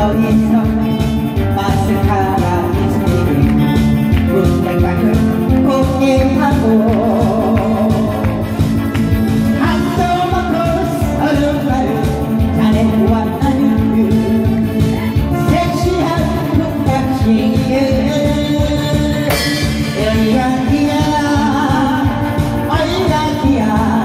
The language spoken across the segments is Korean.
어디서 마스카라 립스틱 문백각을 곱게 하고 한도 먹고 서른발을 자네 왔다는 섹시한 국각시에 어이야기야 어이야기야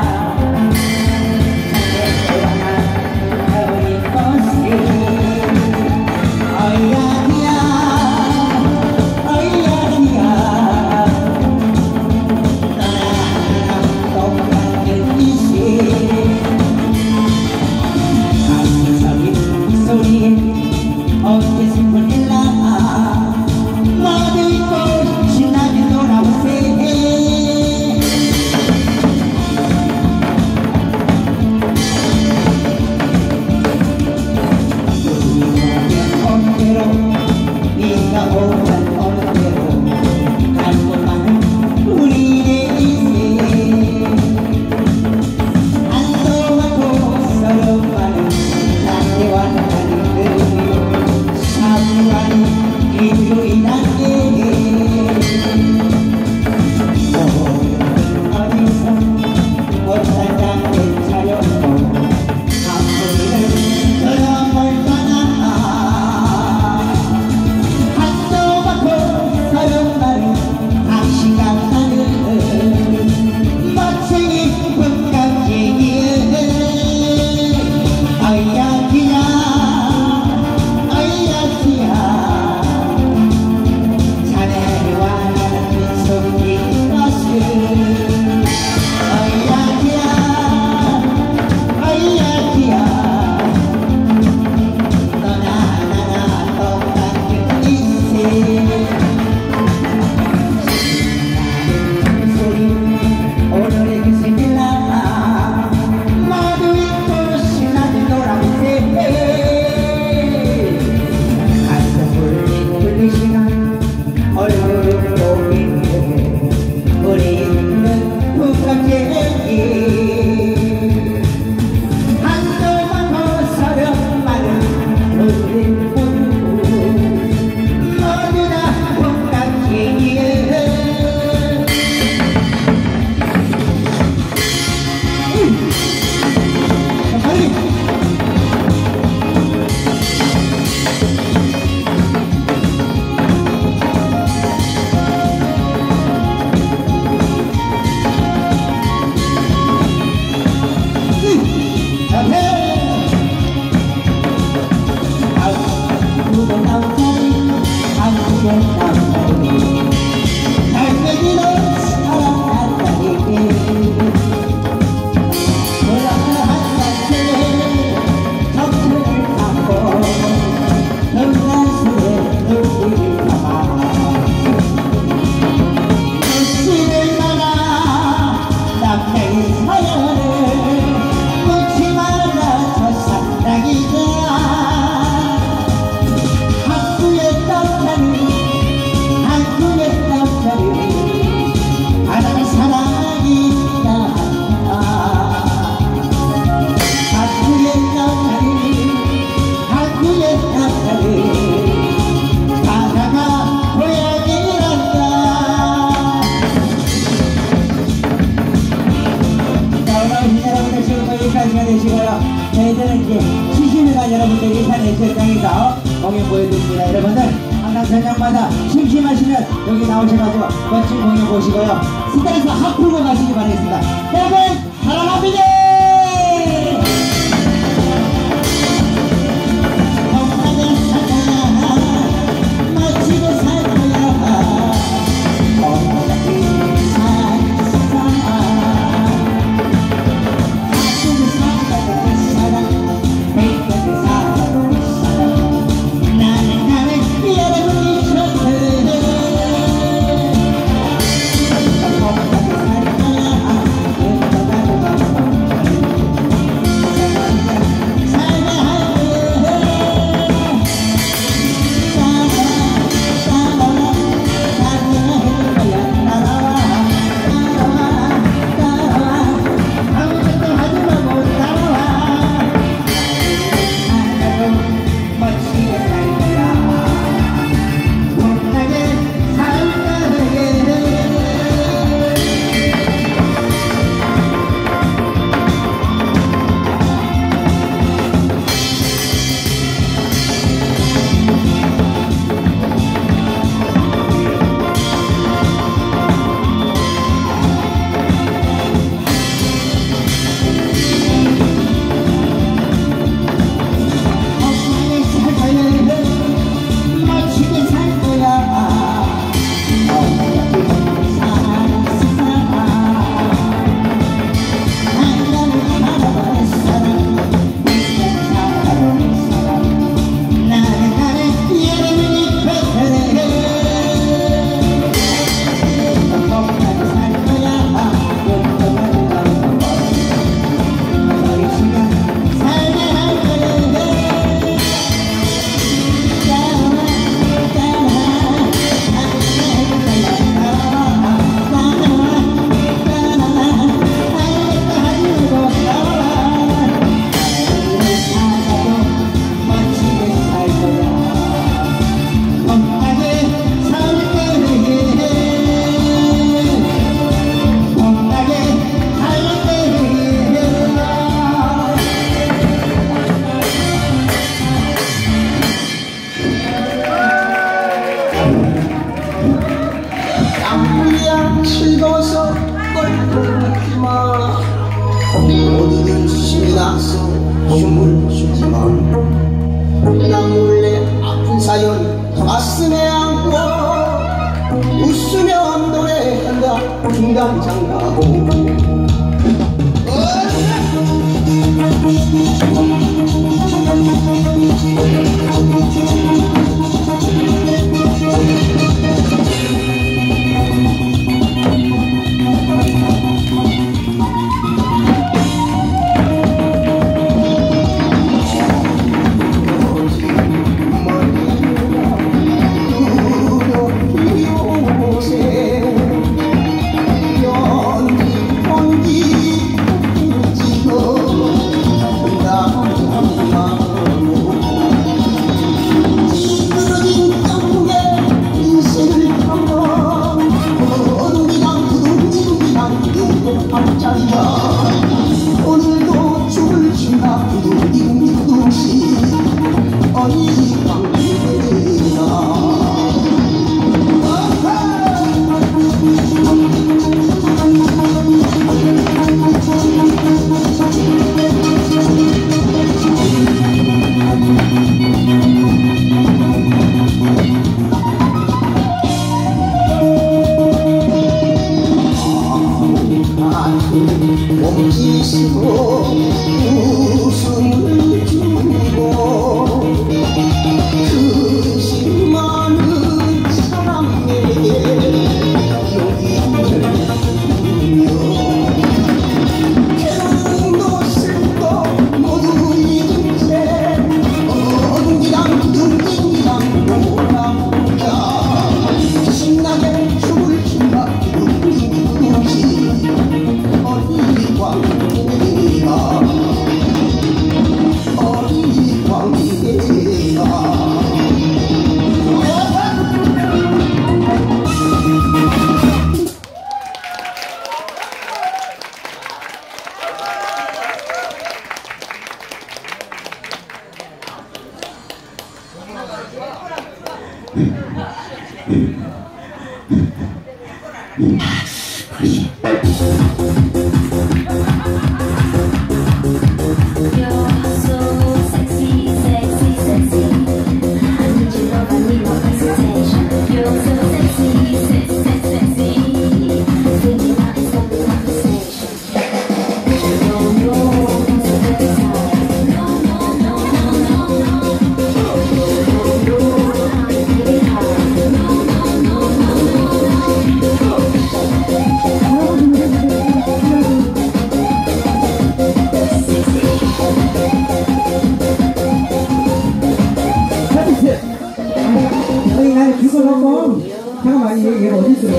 저희들은 이제 70일간 여러분들 인터넷 현장에서 공연 보여드립니다. 여러분들 항상 저녁마다 심심하시면 여기 나오셔가지고 멋진 공연 보시고요. 스타에서 학 풀고 가시기 바라겠습니다. 여러분 사랑합니다. 즐거워서 껄껄하지마 모두들 신나서 춤을 추지만 나 몰래 아픈 사연 가슴에 안고 웃으며 노래한다 중간장가고 오늘도 춤을 춘다 두둥두둥시 어이 광대가 몸짓으로 웃음을 주고 그 많은 사람에게 용기를 주며 괴로움도 슬퍼 모두 잊은 채 엉기랑 둥기랑 놀아보자 신나게 춤을 춘다 둥둥둥시 어리 광대가 어리 광대가 잠깐만, 얘가 어디 있어?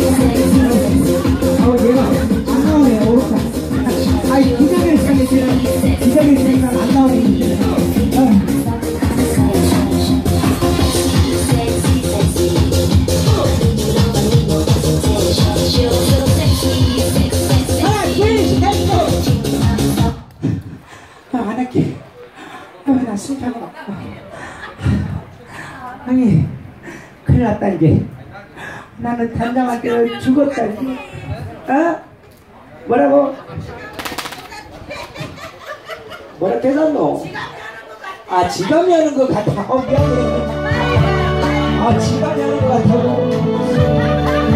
얘가 안 나오네, 어렵다. 아이, 기자를 생각해. 기자를 생각 안 나오네. 하나, 안 할게. 나 심장이 아파. 아니, 큰일 났다, 이제. 나는 단장한테 죽었다, 이제. 어? 뭐라고? 뭐라 깨졌노? 아, 지감이 하는 것 같아. 미안해. 아, 지감이 하는 것 같아.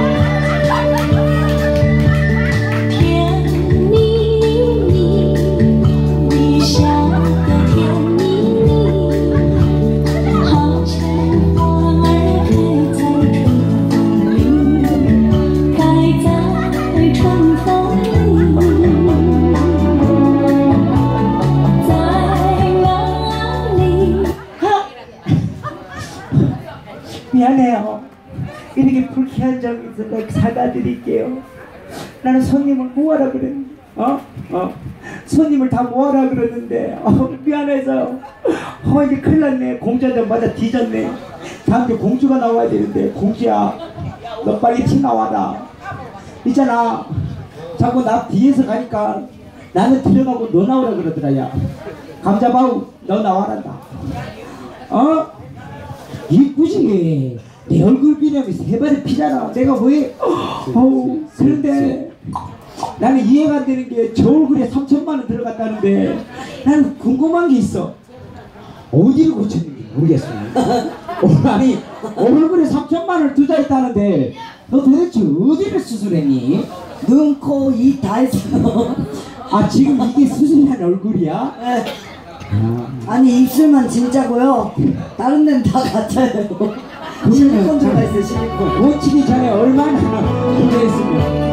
'미안해요. 이렇게 불쾌한 점이 있어서 사과드릴게요. 나는 손님을 모아라 그랬는데 손님을 다 모아라 그러는데 미안해서 이제 큰일 났네. 공주한테 맞아 뒤졌네. 다음 주 공주가 나와야 되는데 공주야 너 빨리 팀 나와라. 있잖아 자꾸 나 뒤에서 가니까 나는 들어가고 너 나오라 그러더라. 야 감자바우 너 나와란다. 이쁘지? 내 얼굴 기념이 3번을 피잖아. 내가 왜? 그런데 나는 이해가 안 되는 게 저 얼굴에 3천만 원 들어갔다는데 나는 궁금한 게 있어. 어디를 고쳤는지 모르겠어. 아니 얼굴에 3천만 원을 투자했다는데 너 도대체 어디를 수술했니? 눈, 코, 입 다 했어요. 아 지금 이게 수술한 얼굴이야? 네. 아니 입술만 진짜고요. 다른 데는 다 가짜예요. 실리콘 들어가 있어요. 실리콘. 고치기 전에 얼마나 기대했으면.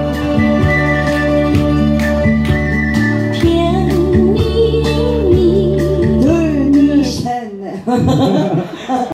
둘, 셋, 넷.